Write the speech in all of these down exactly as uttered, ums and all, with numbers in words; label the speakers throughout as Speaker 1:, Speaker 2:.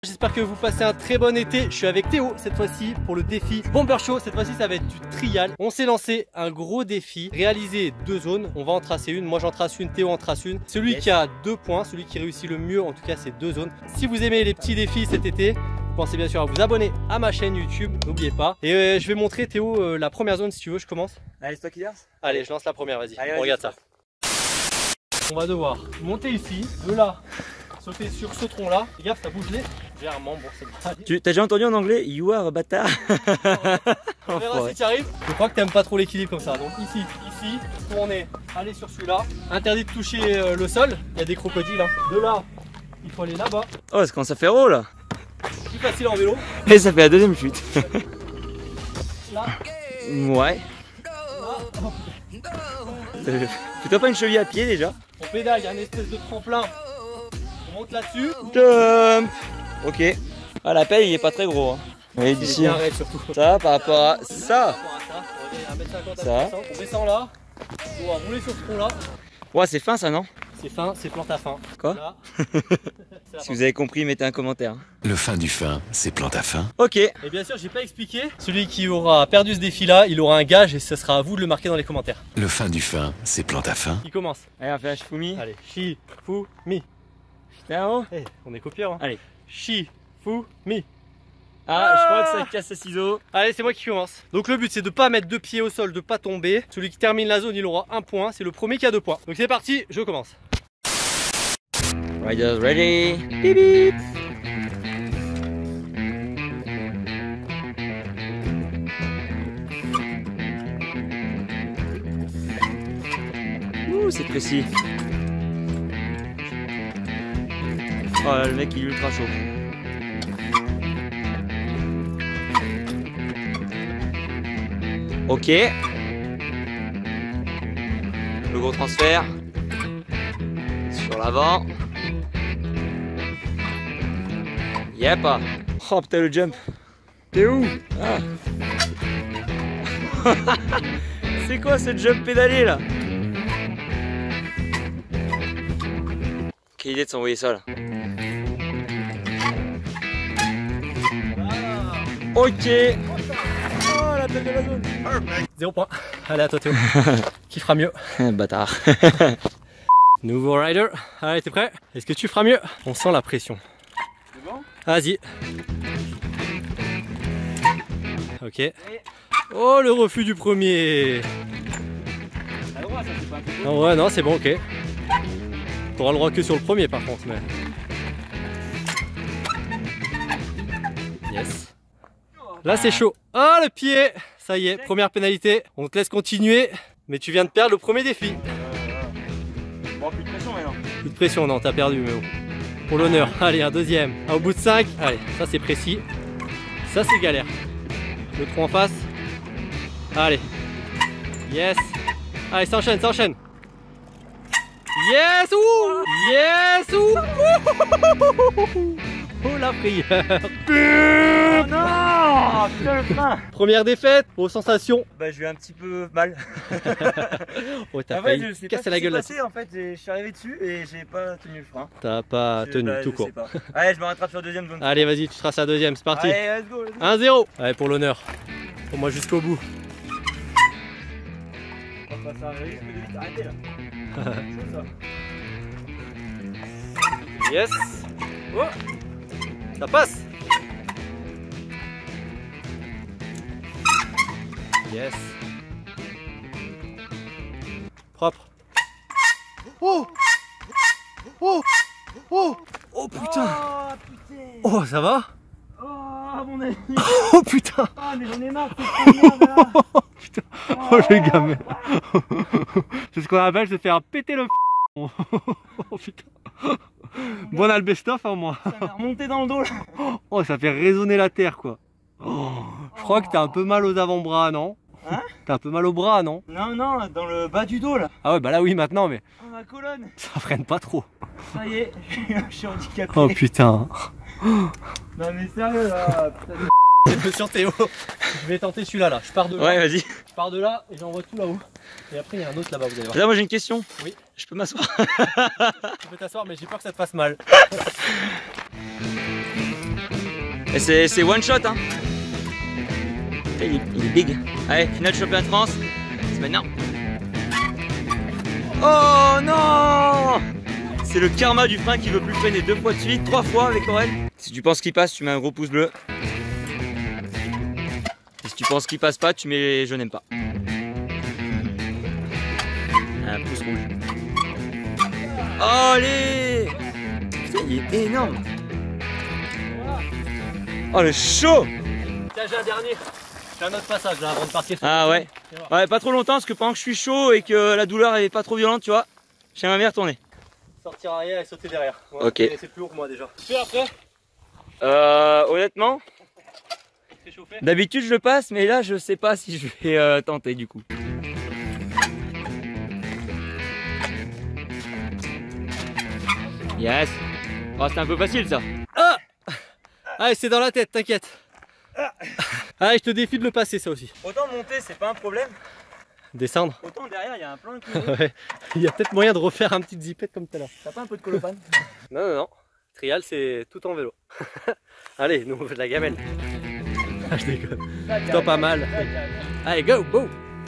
Speaker 1: J'espère que vous passez un très bon été. Je suis avec Théo cette fois-ci pour le défi Bomber Show. Cette fois-ci ça va être du trial. On s'est lancé un gros défi, réaliser deux zones. On va en tracer une, moi j'en trace une, Théo en trace une. Celui yes. qui a deux points, celui qui réussit le mieux en tout cas c'est deux zones. Si vous aimez les petits défis cet été, pensez bien sûr à vous abonner à ma chaîne YouTube, n'oubliez pas. Et euh, je vais montrer Théo euh, la première zone si tu veux, je commence.
Speaker 2: Allez, c'est toi qui lance.
Speaker 1: Allez, je lance la première, vas-y,
Speaker 2: vas
Speaker 1: regarde ça. On va devoir monter ici, de là, sauter sur ce tronc là. Fais gaffe, ça bouge légèrement, bon c'est pas.
Speaker 2: Tu t'as déjà entendu en anglais You are a bâtard?
Speaker 1: On verra si tu arrives. Je crois que t'aimes pas trop l'équilibre comme ça. Donc ici, ici, tourner, aller sur celui-là. Interdit de toucher euh, le sol, il y a des crocodiles. Hein. De là, il faut aller là-bas.
Speaker 2: Oh, ça commence à faire haut là.
Speaker 1: Plus facile en vélo.
Speaker 2: Et ça fait la deuxième chute.
Speaker 1: Là.
Speaker 2: Ouais. Fais-toi pas une cheville à pied déjà.
Speaker 1: On pédale, il y a une espèce de tremplin. On monte là-dessus.
Speaker 2: Jump. Ok. Ah, l'appel il est pas très gros. Hein. Oui, d'ici. Ça par rapport à ça. Ça.
Speaker 1: On descend là. On va rouler sur ce tronc là.
Speaker 2: Ouais, c'est fin ça, non?
Speaker 1: C'est fin, c'est plante à fin.
Speaker 2: Quoi là. Si vous avez compris, mettez un commentaire.
Speaker 3: Le fin du fin, c'est plante à fin.
Speaker 2: Ok.
Speaker 1: Et bien sûr, j'ai pas expliqué. Celui qui aura perdu ce défi là, il aura un gage et ce sera à vous de le marquer dans les commentaires.
Speaker 3: Le fin du fin, c'est plante à fin.
Speaker 1: Il commence.
Speaker 2: Allez, on fait un Shifumi.
Speaker 1: Allez, Shifumi.
Speaker 2: Putain, oh.
Speaker 1: Hey, on est copieurs. Hein. Allez, Shifumi.
Speaker 2: Ah, ah, je crois que ça casse le ciseau.
Speaker 1: Allez, c'est moi qui commence. Donc le but c'est de pas mettre deux pieds au sol, de pas tomber. Celui qui termine la zone, il aura un point. C'est le premier qui a deux points. Donc c'est parti, je commence.
Speaker 2: Riders ready. Bip bip. Ouh, c'est précis. Oh là, le mec il est ultra chaud. Ok. Le gros transfert. Sur l'avant. Yep. Oh putain le jump. T'es où? Ah. C'est quoi ce jump pédalé là? Quelle idée de s'envoyer ça là. Ok. Oh la tête de la zone.
Speaker 1: Zéro point. Allez à toi Théo. Qui fera mieux?
Speaker 2: Bâtard.
Speaker 1: Nouveau rider. Allez, t'es prêt? Est-ce que tu feras mieux? On sent la pression.
Speaker 2: C'est bon?
Speaker 1: Vas-y. Ok. Oh, le refus du premier.
Speaker 2: À droite, ça c'est pas un peu beau.
Speaker 1: Non, ouais, non, c'est bon, ok. T'auras le droit que sur le premier par contre, mais. Yes. Là, c'est chaud. Oh, le pied. Ça y est, première pénalité. On te laisse continuer, mais tu viens de perdre le premier défi.
Speaker 2: Bon, plus de pression maintenant.
Speaker 1: Plus de pression, non, t'as perdu, mais bon. Pour l'honneur. Allez, un deuxième. Un au bout de cinq. Allez, ça c'est précis. Ça c'est galère. Le trou en face. Allez. Yes. Allez, ça enchaîne, ça enchaîne. Yes. Ouh. Yes. Ouh. Oh la prière.
Speaker 2: Oh non. Putain le frein.
Speaker 1: Première défaite, aux sensations.
Speaker 2: Bah j'ai eu un petit peu mal.
Speaker 1: Oh t'as
Speaker 2: en fait,
Speaker 1: failli
Speaker 2: je sais
Speaker 1: casser
Speaker 2: pas
Speaker 1: la gueule là.
Speaker 2: En fait, je suis arrivé dessus et j'ai pas tenu le frein.
Speaker 1: T'as pas
Speaker 2: je,
Speaker 1: tenu
Speaker 2: bah,
Speaker 1: tout
Speaker 2: je
Speaker 1: court.
Speaker 2: Sais pas. Allez, je me rattrape sur la deuxième zone.
Speaker 1: Allez vas-y, tu traces la deuxième, c'est parti.
Speaker 2: Allez, let's go, let's go.
Speaker 1: un zéro. Allez pour l'honneur. Pour moi jusqu'au bout.
Speaker 2: On va passer un risque de vite arrêter là. C'est ça.
Speaker 1: Yes. Oh. Ça passe. Yes. Propre. Oh. Oh. Oh. Oh putain.
Speaker 2: Oh putain.
Speaker 1: Oh ça va.
Speaker 2: Oh mon ami.
Speaker 1: Oh putain.
Speaker 2: Ah mais j'en ai marre, c'est trop merde là.
Speaker 1: Oh putain. Oh le gamin. C'est ce qu'on appelle se faire péter le. Oh putain. Bon, on a le best-of hein, moi.
Speaker 2: Ça m'a remonté dans le dos là.
Speaker 1: Oh, ça fait résonner la terre quoi. Oh, je crois que t'as un peu mal aux avant-bras, non?
Speaker 2: Hein?
Speaker 1: T'as un peu mal au bras, non?
Speaker 2: Non, non, dans le bas du dos là.
Speaker 1: Ah ouais, bah là oui maintenant, mais
Speaker 2: Oh ma colonne.
Speaker 1: ça freine pas trop.
Speaker 2: Ça y est, je suis handicapé.
Speaker 1: Oh putain.
Speaker 2: Non mais sérieux là, putain.
Speaker 1: Sur Théo, je vais tenter celui-là là. Je pars de là.
Speaker 2: Ouais, vas-y.
Speaker 1: Je pars de là et j'envoie tout là-haut. Et après il y a un autre là-bas, vous allez voir.
Speaker 2: Là, moi j'ai une question.
Speaker 1: Oui.
Speaker 2: Je peux m'asseoir?
Speaker 1: Tu peux t'asseoir, mais j'ai peur que ça te fasse mal.
Speaker 2: Et c'est one shot hein. Il est, il est big. Allez, finale championnat de France. C'est maintenant. Oh non! C'est le karma du frein qui veut plus freiner deux fois de suite, trois fois avec Aurel. Si tu penses qu'il passe, tu mets un gros pouce bleu. Et si tu penses qu'il passe pas, tu mets je n'aime pas. Un pouce rouge. Allez! Putain, il est énorme. Oh le chaud!
Speaker 1: Tiens, j'ai un dernier. J'ai un autre passage là avant de partir.
Speaker 2: Ah ouais. Ouais, pas trop longtemps parce que pendant que je suis chaud et que la douleur est pas trop violente, tu vois, j'aimerais bien retourner.
Speaker 1: Sortir arrière et sauter derrière. Ouais,
Speaker 2: ok.
Speaker 1: C'est plus lourd que moi déjà. Tu fais après?
Speaker 2: Euh, honnêtement, d'habitude je le passe, mais là je sais pas si je vais euh, tenter du coup. Yes. Oh, c'est un peu facile ça.
Speaker 1: Ah, allez, c'est dans la tête, t'inquiète. Allez, je te défie de le passer ça aussi.
Speaker 2: Autant monter, c'est pas un problème.
Speaker 1: Descendre.
Speaker 2: Autant derrière, il y a un plan qui
Speaker 1: ouais. Il y a peut-être moyen de refaire un petit zipette comme tout à l'heure.
Speaker 2: T'as pas un peu de colophane?
Speaker 1: Non, non, non. Trial, c'est tout en vélo. Allez, nous on fait de la gamelle. Ah, je déconne. Toi, pas mal. Allez, go, go.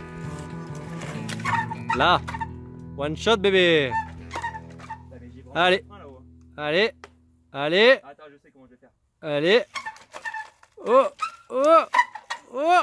Speaker 1: Là. One shot, bébé. Allez. Allez. Allez.
Speaker 2: Attends, je sais comment je vais faire.
Speaker 1: Allez. Oh. Oh. Oh.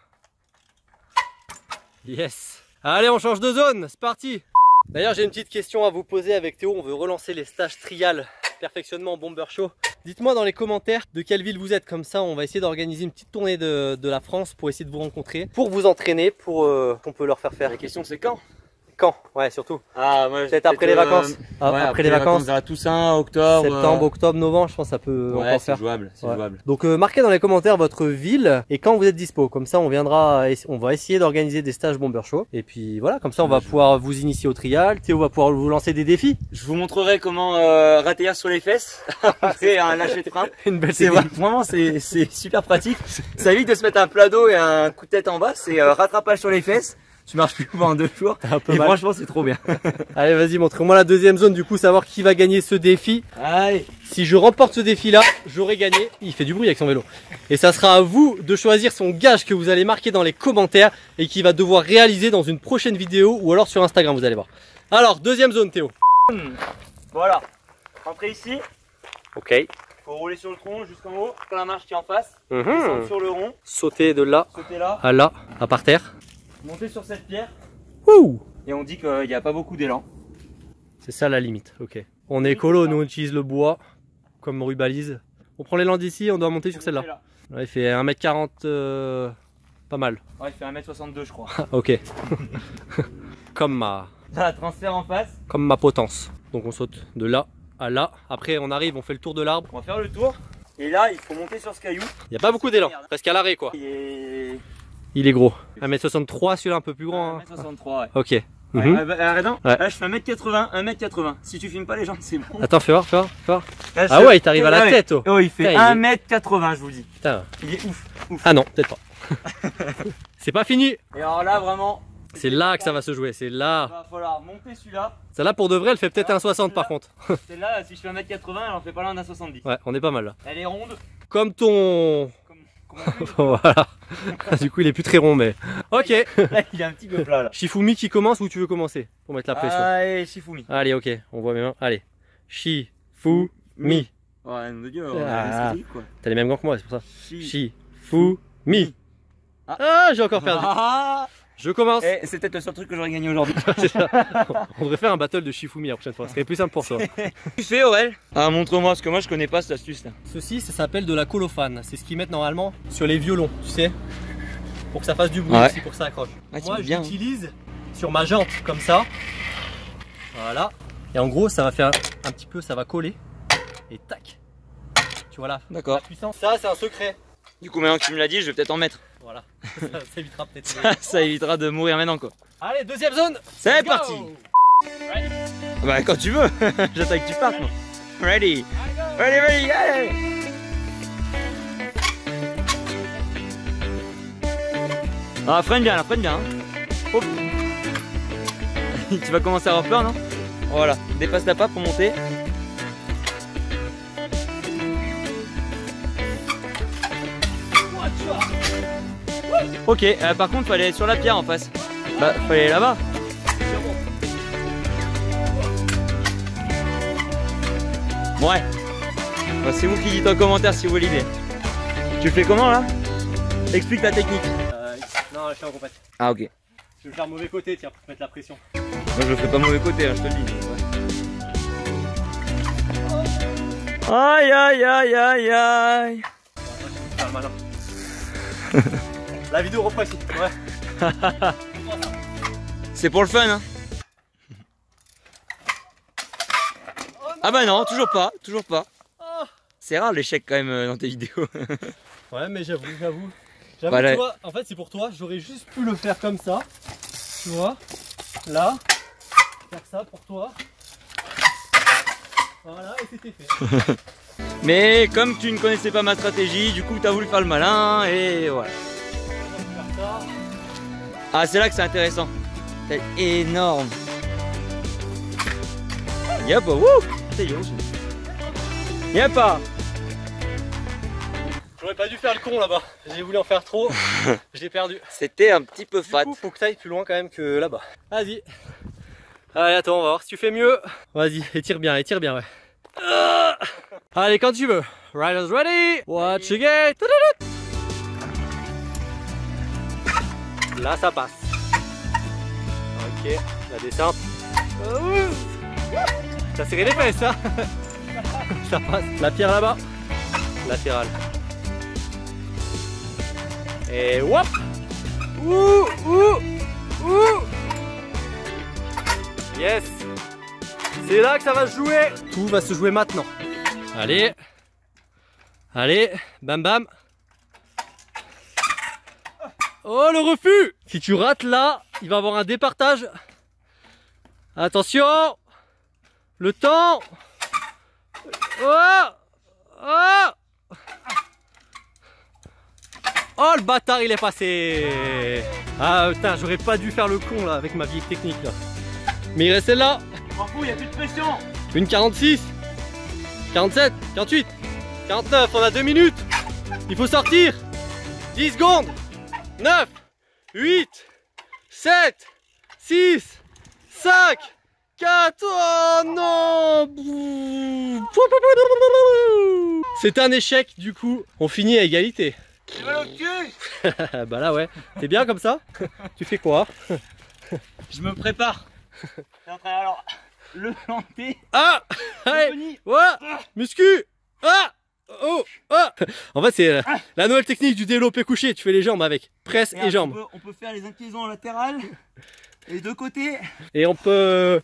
Speaker 1: Yes. Allez, on change de zone. C'est parti. D'ailleurs, j'ai une petite question à vous poser avec Théo. On veut relancer les stages trial perfectionnement Bomber Show. Dites-moi dans les commentaires de quelle ville vous êtes, comme ça on va essayer d'organiser une petite tournée de, de la France pour essayer de vous rencontrer, pour vous entraîner, pour euh, qu'on peut leur faire faire.
Speaker 2: La question c'est quand?
Speaker 1: Quand? Ouais, surtout.
Speaker 2: Ah, ouais,
Speaker 1: peut-être après les vacances.
Speaker 2: Euh,
Speaker 1: ah,
Speaker 2: ouais,
Speaker 1: après,
Speaker 2: après
Speaker 1: les
Speaker 2: les
Speaker 1: vacances.
Speaker 2: vacances, Toussaint, octobre.
Speaker 1: Septembre,
Speaker 2: euh...
Speaker 1: octobre, novembre, je pense que ça peut
Speaker 2: ouais,
Speaker 1: encore
Speaker 2: c'est
Speaker 1: faire.
Speaker 2: jouable, c'est
Speaker 1: ouais.
Speaker 2: jouable.
Speaker 1: Donc euh, marquez dans les commentaires votre ville et quand vous êtes dispo. Comme ça on viendra, on va essayer d'organiser des stages Bomber Show. Et puis voilà, comme ça on va pouvoir vous initier au trial. Théo va pouvoir vous lancer des défis.
Speaker 2: Je vous montrerai comment euh, rater sur les fesses après un lâcher de frein.
Speaker 1: Une belle
Speaker 2: c'est vraiment c'est super pratique. Ça évite de se mettre un plat d'eau et un coup de tête en bas. C'est euh, rattrapage sur les fesses. Tu marches plus pendant deux jours. Un peu et mal. Franchement, c'est trop bien.
Speaker 1: Allez, vas-y, montre-moi la deuxième zone, du coup, savoir qui va gagner ce défi.
Speaker 2: Allez.
Speaker 1: Si je remporte ce défi-là, j'aurai gagné. Il fait du bruit avec son vélo. Et ça sera à vous de choisir son gage que vous allez marquer dans les commentaires et qui va devoir réaliser dans une prochaine vidéo ou alors sur Instagram, vous allez voir. Alors, deuxième zone, Théo.
Speaker 2: Voilà. Rentrez ici.
Speaker 1: Ok.
Speaker 2: Faut rouler sur le tronc jusqu'en haut. Quand la marche qui est en face.
Speaker 1: Mmh.
Speaker 2: Descendre sur le rond.
Speaker 1: Sauter de là.
Speaker 2: Sauter là.
Speaker 1: À là, à par terre.
Speaker 2: Monter sur cette pierre.
Speaker 1: Ouh.
Speaker 2: Et on dit qu'il n'y a pas beaucoup d'élan.
Speaker 1: C'est ça la limite, ok. On est écolo, nous on utilise le bois comme rubalise. On prend l'élan d'ici, on doit monter sur celle-là. Ouais, il fait un mètre quarante, euh, pas mal.
Speaker 2: Ouais, il fait un mètre soixante-deux je crois.
Speaker 1: Ok. Comme ma...
Speaker 2: Là, transfert en face.
Speaker 1: Comme ma potence. Donc on saute de là à là. Après on arrive, on fait le tour de l'arbre.
Speaker 2: On va faire le tour. Et là, il faut monter sur ce caillou.
Speaker 1: Il n'y a pas beaucoup d'élan, presque à l'arrêt quoi.
Speaker 2: Il est...
Speaker 1: Il est gros. un mètre soixante-trois, celui-là un peu plus grand.
Speaker 2: un mètre soixante-trois, ouais.
Speaker 1: Ok.
Speaker 2: Ouais,
Speaker 1: mmh.
Speaker 2: euh, bah, attends,
Speaker 1: ouais.
Speaker 2: Là je fais un mètre quatre-vingts, un mètre quatre-vingts. Si tu filmes pas les gens, c'est bon.
Speaker 1: Attends, fais voir, fais voir, fais voir.
Speaker 2: Là,
Speaker 1: ah
Speaker 2: je...
Speaker 1: ouais, il t'arrive à la
Speaker 2: ouais.
Speaker 1: tête. Oh,
Speaker 2: oh il fait
Speaker 1: Putain,
Speaker 2: un mètre quatre-vingts, je vous dis.
Speaker 1: Putain.
Speaker 2: Il est ouf, ouf.
Speaker 1: Ah non, peut-être pas. C'est pas fini.
Speaker 2: Et alors là, vraiment.
Speaker 1: C'est là que ça va se jouer, c'est là.
Speaker 2: Il va falloir monter celui-là.
Speaker 1: Celle-là pour de vrai, elle fait peut-être un soixante par contre.
Speaker 2: Celle-là, si je fais un mètre quatre-vingts, elle en fait pas loin d'un soixante-dix.
Speaker 1: Ouais, on est pas mal là.
Speaker 2: Elle est ronde.
Speaker 1: Comme ton...
Speaker 2: Comme...
Speaker 1: voilà. Du coup, il est plus très rond, mais... Ok.
Speaker 2: Là, il est un petit peu plat là.
Speaker 1: Shifumi qui commence ou tu veux commencer pour mettre la pression?
Speaker 2: Allez, Shifumi.
Speaker 1: Allez, ok, on voit mes mains. Allez. Shifumi.
Speaker 2: Ouais, nom de Dieu,
Speaker 1: ah.
Speaker 2: quoi.
Speaker 1: T'as les mêmes gants que moi, c'est pour ça.
Speaker 2: Shifumi.
Speaker 1: Ah, ah j'ai encore perdu.
Speaker 2: Ah.
Speaker 1: Je commence.
Speaker 2: Eh, c'est peut-être le seul truc que j'aurais gagné aujourd'hui.
Speaker 1: On devrait faire un battle de Shifumi la prochaine fois, ce serait plus simple pour toi.
Speaker 2: Tu fais Aurel? Ah, montre-moi, parce que moi je connais pas cette astuce là.
Speaker 1: Ceci, ça s'appelle de la colophane. C'est ce qu'ils mettent normalement sur les violons, tu sais, pour que ça fasse du bruit
Speaker 2: ouais.
Speaker 1: aussi, pour que ça accroche.
Speaker 2: Ah,
Speaker 1: moi,
Speaker 2: je
Speaker 1: l'utilise sur ma jante, comme ça. Voilà. Et en gros, ça va faire un petit peu, ça va coller. Et tac. Tu vois là.
Speaker 2: D'accord.
Speaker 1: Puissance. Ça, c'est un secret.
Speaker 2: Du coup, maintenant que tu me l'as dit, je vais peut-être en mettre.
Speaker 1: Voilà. Ça, ça évitera peut-être.
Speaker 2: ça, ça évitera de mourir maintenant quoi.
Speaker 1: Allez, deuxième zone.
Speaker 2: C'est parti. Ready. Bah quand tu veux. J'attends que tu partes moi. Ready. Ready, ready, allez. Ah, freine bien là, freine bien. Hein. Hop. Tu vas commencer à avoir peur, non? Voilà, dépasse la patte pour monter. Ok, euh, par contre, fallait aller sur la pierre en face. Bah, fallait aller là-bas. Ouais. Bah, c'est vous qui dites en commentaire si vous voulez l'idée. Tu fais comment là? Explique ta technique.
Speaker 1: Euh, non, je suis en compète.
Speaker 2: Ah, ok.
Speaker 1: Je vais le faire mauvais côté, tiens, pour te mettre la pression.
Speaker 2: Moi, je le fais pas mauvais côté, hein, je te le dis. Ouais. Aïe, aïe, aïe, aïe, aïe.
Speaker 1: Ah, malin. La vidéo reprend ici. Ouais.
Speaker 2: C'est pour le fun, hein. Ah bah non, toujours pas, toujours pas. C'est rare l'échec quand même euh, dans tes vidéos.
Speaker 1: Ouais, mais j'avoue, j'avoue. J'avoue,
Speaker 2: Bah,
Speaker 1: tu vois, en fait c'est pour toi, j'aurais juste pu le faire comme ça. Tu vois, là, faire ça pour toi. Voilà, et c'était fait.
Speaker 2: Mais comme tu ne connaissais pas ma stratégie, du coup tu as voulu faire le malin et voilà. Ah, c'est là que c'est intéressant. C'est énorme. Y'a pas, wouh! Y'a pas!
Speaker 1: J'aurais pas dû faire le con là-bas. J'ai voulu en faire trop. J'ai perdu.
Speaker 2: C'était un petit peu fat.
Speaker 1: Du coup, faut que tu ailles plus loin quand même que là-bas. Vas-y. Allez, attends, on va voir si tu fais mieux. Vas-y, étire bien, étire bien, ouais. Ah, allez, quand tu veux. Riders ready. Watch again. Là, ça passe. Ok, la descente. T'as serré les fesses, hein. Ça passe. La pierre là-bas. Latérale. Et whoop. Ouh, ouh, ouh. Yes. C'est là que ça va se jouer. Tout va se jouer maintenant. Allez. Allez, bam bam. Oh, le refus. Si tu rates là, il va y avoir un départage. Attention. Le temps. Oh. Oh. Oh, le bâtard, il est passé. Ah putain, j'aurais pas dû faire le con là avec ma vieille technique là. Mais il reste celle-là.
Speaker 2: M'en fous, il n'y a plus de pression.
Speaker 1: Une quarante-six, quarante-sept, quarante-huit, quarante-neuf, on a deux minutes. Il faut sortir. dix secondes. neuf, huit, sept, six, cinq, quatre, oh non. C'est un échec du coup. On finit à égalité.
Speaker 2: J'ai mal au cul.
Speaker 1: Bah là ouais. T'es bien comme ça? Tu fais quoi?
Speaker 2: Je me prépare. T'es en train alors le planter.
Speaker 1: Ah, allez, ouais, muscu. Ah, oh, ah. En fait c'est la nouvelle technique du développé couché. Tu fais les jambes avec presse et, et jambes.
Speaker 2: On peut, on peut faire les inclinaisons latérales, les deux côtés.
Speaker 1: Et on peut.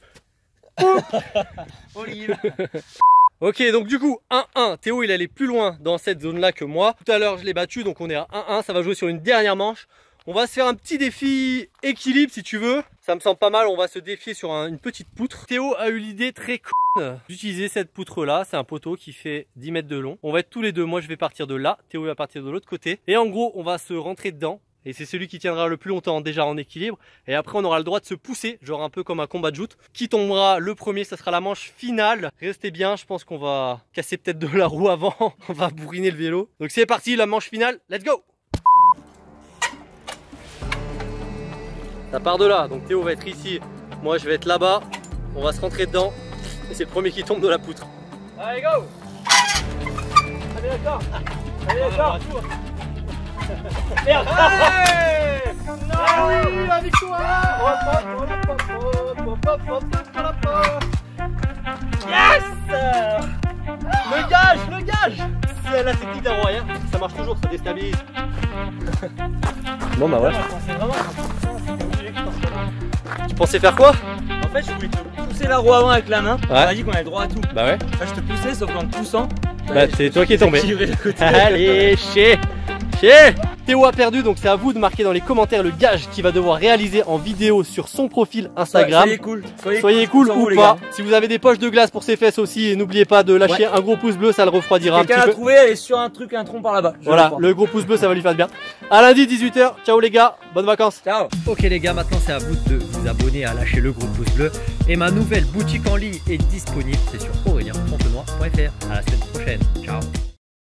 Speaker 2: Olive.
Speaker 1: Ok, donc du coup un un, Théo il allait plus loin dans cette zone là que moi. Tout à l'heure je l'ai battu, donc on est à un un, ça va jouer sur une dernière manche. On va se faire un petit défi équilibre si tu veux. Ça me semble pas mal, on va se défier sur un, une petite poutre. Théo a eu l'idée très con d'utiliser cette poutre là. C'est un poteau qui fait dix mètres de long. On va être tous les deux, moi je vais partir de là, Théo va partir de l'autre côté. Et en gros on va se rentrer dedans. Et c'est celui qui tiendra le plus longtemps déjà en équilibre. Et après on aura le droit de se pousser, genre un peu comme un combat de joute. Qui tombera le premier, ça sera la manche finale. Restez bien, je pense qu'on va casser peut-être de la roue avant. On va bourriner le vélo. Donc c'est parti, la manche finale, let's go. Ça part de là, donc Théo va être ici. Moi je vais être là-bas. On va se rentrer dedans. Et c'est le premier qui tombe de la poutre. Allez go. Allez d'accord. Allez d'accord. Merde. Hey, ah oui, la victoire. Yes. Le gage, le gage. C'est la technique d'un roi, hein. Ça marche toujours, ça déstabilise. Bon bah ouais. Tu pensais faire quoi?
Speaker 2: En fait je voulais te pousser la roue avant avec la main. On
Speaker 1: Ouais.
Speaker 2: m'a dit qu'on avait le droit à tout.
Speaker 1: Bah ouais.
Speaker 2: Là je te poussais sauf qu'en te poussant.
Speaker 1: Bah c'est toi qui es tombé.
Speaker 2: Côté.
Speaker 1: Allez, chier. Chier. Théo a perdu, donc c'est à vous de marquer dans les commentaires le gage qu'il va devoir réaliser en vidéo sur son profil Instagram.
Speaker 2: Soyez cool, soyez,
Speaker 1: Soyez cool,
Speaker 2: cool
Speaker 1: ou
Speaker 2: vous,
Speaker 1: pas. Si vous avez des poches de glace pour ses fesses aussi, n'oubliez pas de lâcher ouais. un gros pouce bleu, ça le refroidira un petit
Speaker 2: peu. Quelqu'un a trouvé, elle est sur un truc, un tronc par là-bas.
Speaker 1: Voilà, le gros pouce bleu, ça va lui faire bien. À lundi dix-huit heures, ciao les gars, bonnes vacances.
Speaker 2: Ciao.
Speaker 4: Ok les gars, maintenant c'est à vous de vous abonner, à lâcher le gros pouce bleu. Et ma nouvelle boutique en ligne est disponible, c'est sur aurélien fontenoy point fr. À la semaine prochaine, ciao.